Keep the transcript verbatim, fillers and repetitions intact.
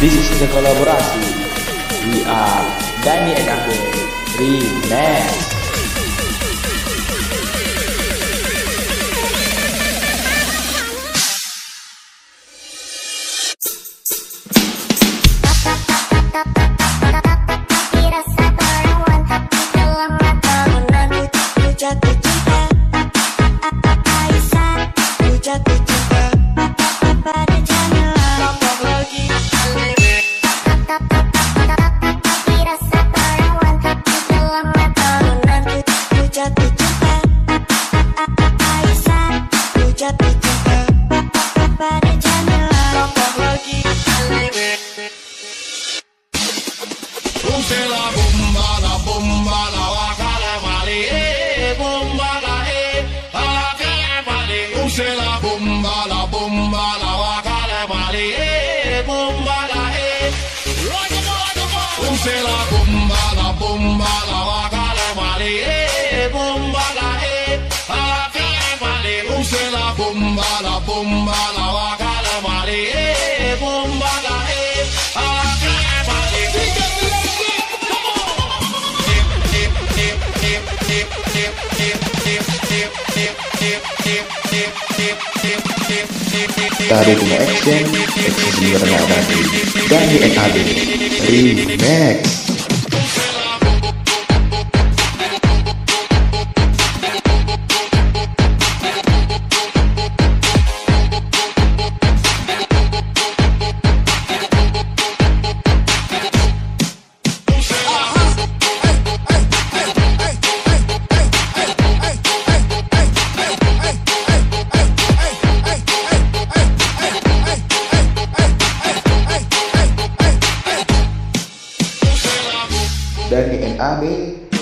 This is the kolaborasi. We are Dani and Abe Remix. La bomba, la bomba, la vaca de Mali, eh, bomba la eh. Use la bomba, la bomba, la vaca de Mali, eh, bomba la eh. A la vaca de Mali, use la bomba, la bomba, la vaca de Mali, eh, bomba la eh. A la vaca de Mali. Tari Bunga Action, eksekusi Renata Dani and Abe Remix. Dani and Abe